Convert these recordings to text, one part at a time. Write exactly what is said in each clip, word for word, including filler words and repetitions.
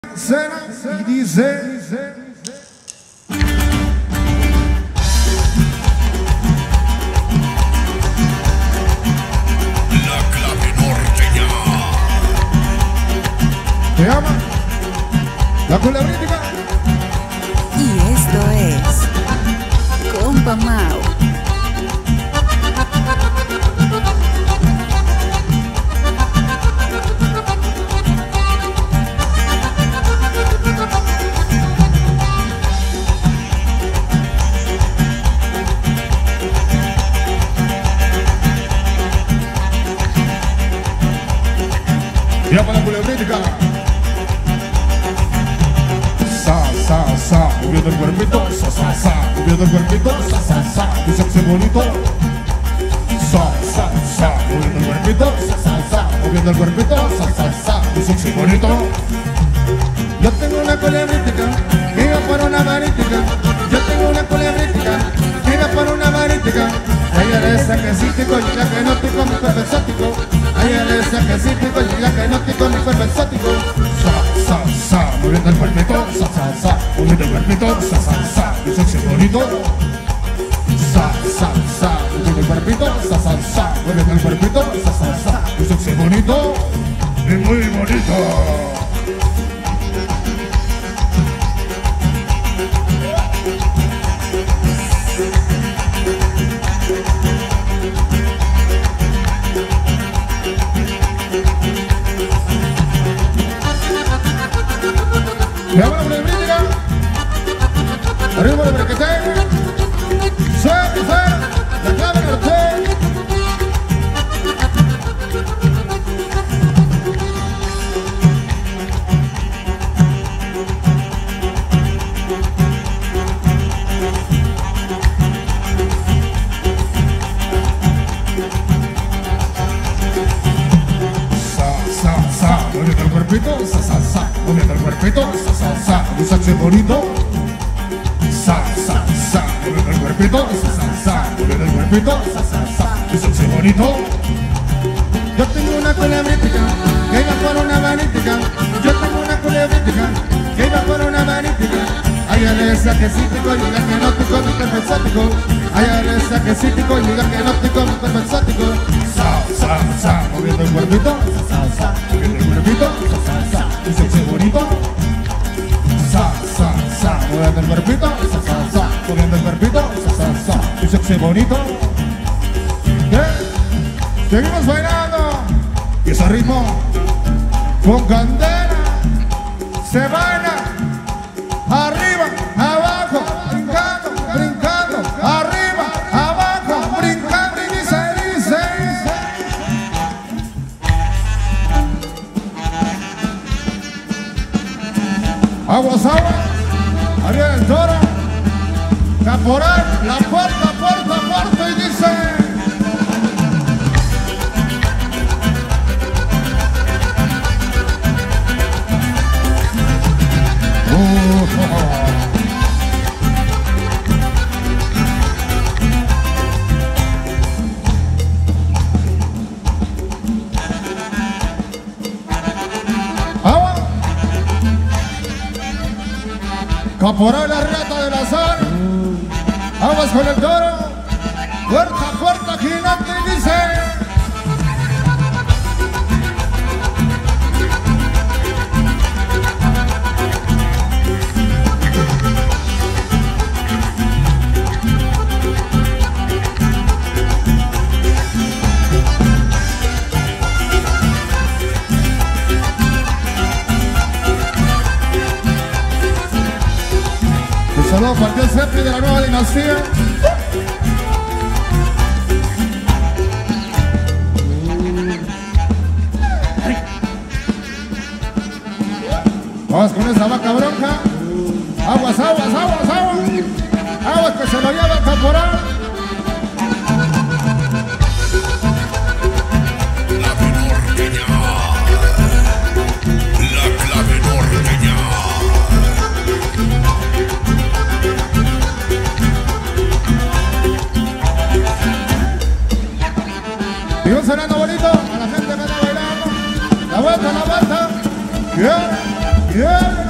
Cena y dice La clave norteña. se llama La Culebrítica. Y esto es Compa Mau. Se llama La Culebrítica. Sa, sa, sa, moviendo el cuerpito, sa, sa, sa, moviendo el cuerpito, sa, sa, sa, mi sexy bonito. Sa, sa, sa, moviendo el cuerpito, sa, sa, sa, moviendo el cuerpito, sa, sa, sa, mi sexy bonito. Yo tengo una culebrítica, iba por una marítica. Yo tengo una culebrítica, iba por una marítica. Ella es esa que sí pico y la que no pico mi cuerpo exótico. Ella es esa que sí pico y la que no pico mi cuerpo exótico. Sa, sa, sa, moviendo el cuerpito, sa, sa, sa, moviendo el cuerpito, sa, sa, sa, mi sexy bonito. Sa, sa, sa, moviendo el cuerpito, sa, sa, sa, moviendo el cuerpito, sa, sa, sa, mi sexy bonito y muy bonito. Se llama La Culebrítica. Arriba de Brequete. Se dice La Clave Norteña. Sa, sa, sa, moviendo el cuerpito, sa, sa, sa, moviendo el cuerpito, sa, sa, sa, mi sexy bonito. Sa, sa, sa, moviendo el cuerpito, sa, sa, sa, moviendo el cuerpito, sa, sa, sa, mi sexy bonito. Yo tengo una culebrítica que iba por una marítica. Yo tengo una culebrítica que iba por una marítica. Hay esa que sí pico y la que no pico mi cuerpo exótico. Hay esa que sí pico y la que no pico mi cuerpo exótico. Sa, sa, sa, moviendo el cuerpito, sa, sa, sa, moviendo el cuerpito, sa, sa, sa, mi sexy bonito. Sa, sa, sa, moviendo el cuerpito, sa, sa, sa, moviendo el cuerpito, sa, sa, sa, mi sexy bonito. ¿Qué? Seguimos bailando y ese ritmo con candela se baila arriba, abajo, brincando, brincando, arriba, abajo, brincando y dice, dice. Aguas, aguas, arriba el toro, caporal, la puerta, puerta, puerta y dice. Caporal la rata del azar. Aguas con el toro. Puerta, puerta, gigante y dice. Saludos para el tío Cepi de la nueva dinastía. Vamos con esa vaca bronca. Aguas, aguas, aguas, aguas. Aguas que se lo lleva el caporal. La clave norteña. Sigo sonando bonito a la gente que está bailando. La vuelta, la vuelta. Yeah, yeah.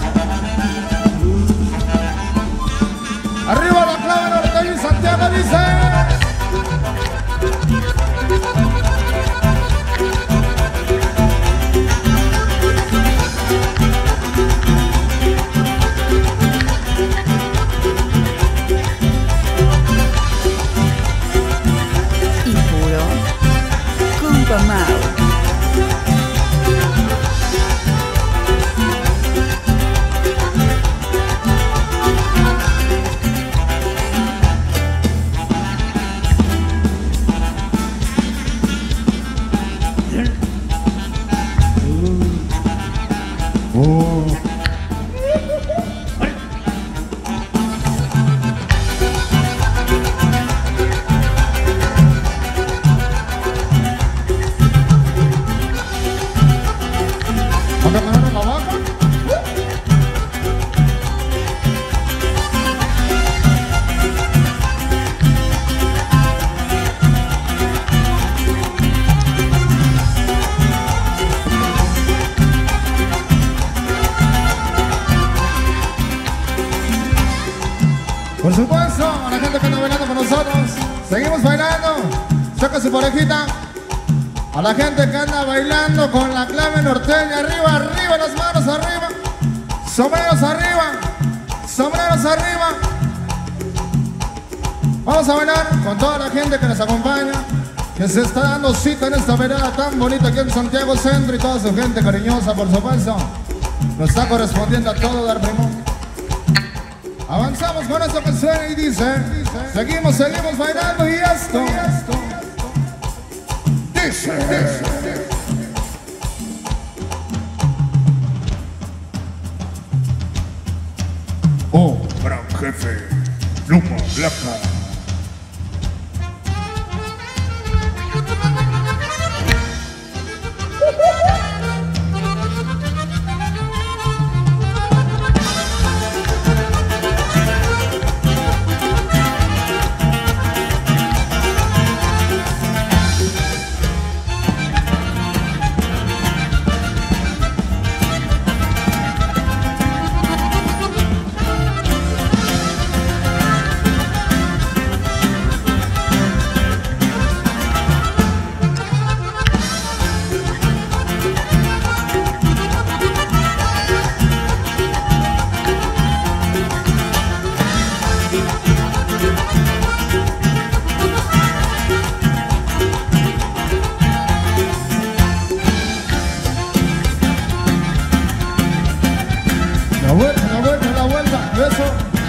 Por supuesto, a la gente que anda bailando con nosotros. Seguimos bailando. Saca su parejita. A la gente que anda bailando con la clave norteña. Arriba, arriba, las manos arriba. Sombreros arriba. Sombreros arriba. Vamos a bailar con toda la gente que nos acompaña, que se está dando cita en esta vereda tan bonita aquí en Santiago Centro, y toda su gente cariñosa, por supuesto. Nos está correspondiendo a todo dar primo. Avanzamos con esto que suena y dice, dice, seguimos, seguimos bailando y esto, y esto dice, dice. Oh, gran jefe, pluma blanca. La vuelta, la vuelta, la vuelta, eso.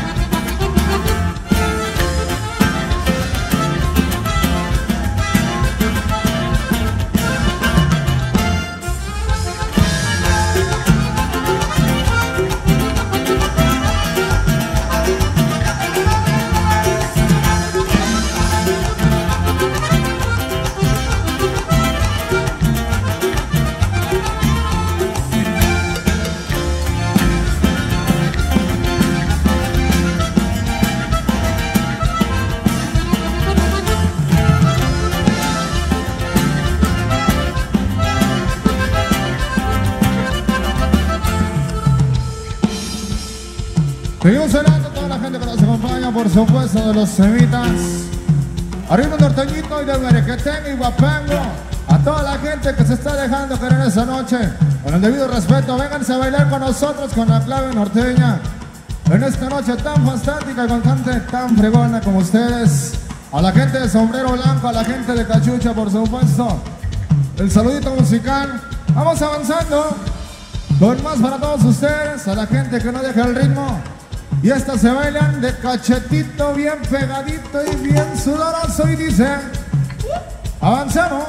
Seguimos cenando a toda la gente que nos acompaña, por supuesto, de los semitas. Arriba un norteñito y de merequetengo y guapango. A toda la gente que se está dejando querer esa noche, con el debido respeto, vénganse a bailar con nosotros con la clave norteña. En esta noche tan fantástica y con gente tan fregona como ustedes. A la gente de sombrero blanco, a la gente de cachucha, por supuesto. El saludito musical. Vamos avanzando. Con más para todos ustedes, a la gente que no deja el ritmo. Y estas se bailan de cachetito, bien pegadito y bien sudoroso. Y dice, avanzamos.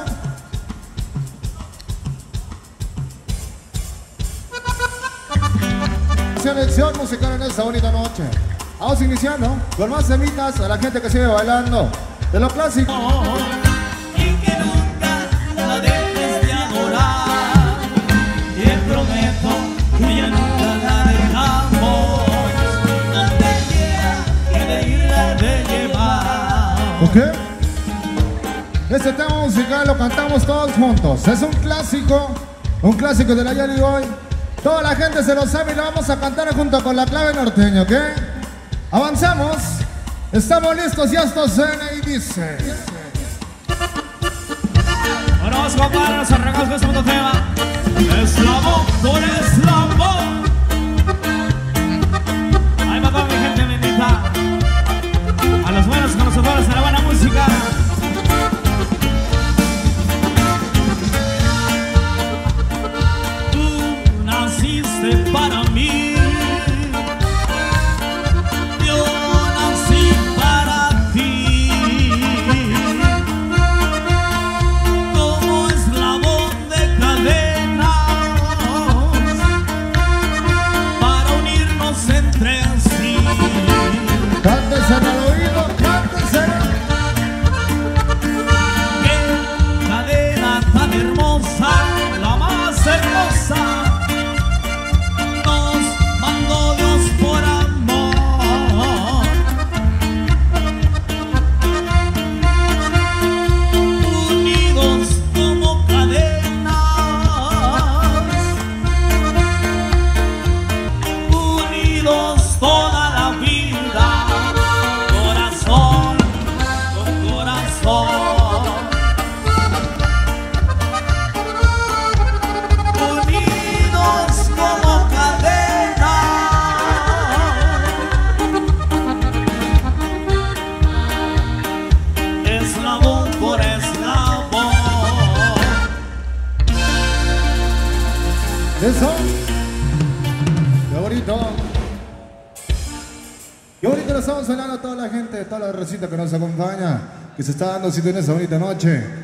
Selección musical en esta bonita noche. Vamos iniciando con más semitas a la gente que sigue bailando de lo clásico. Y que nunca la dejes de adorar. Y te prometo que ya nunca la dejamos. Donde quiera que de irla de llevar. ¿Ok? Este tema musical lo cantamos todos juntos. Es un clásico, un clásico de la Yali hoy. Toda la gente se lo sabe y lo vamos a cantar junto con la clave norteña, ¿ok? Avanzamos. Estamos listos y esto suena y dice. Bueno, vamos a comparar, nos arrancamos con este segundo tema. Eslabón por eslabón. Ahí va toda mi gente bendita. A los buenos con los buenos, a la buena música. Tú naciste para mí. Cántese en el oído, cántese. Qué cadena tan hermosa, la más hermosa, nos Eso. Qué bonito. Qué bonito lo estamos hablando a toda la gente, toda la recita que nos acompaña, que se está dando cita en esta bonita noche.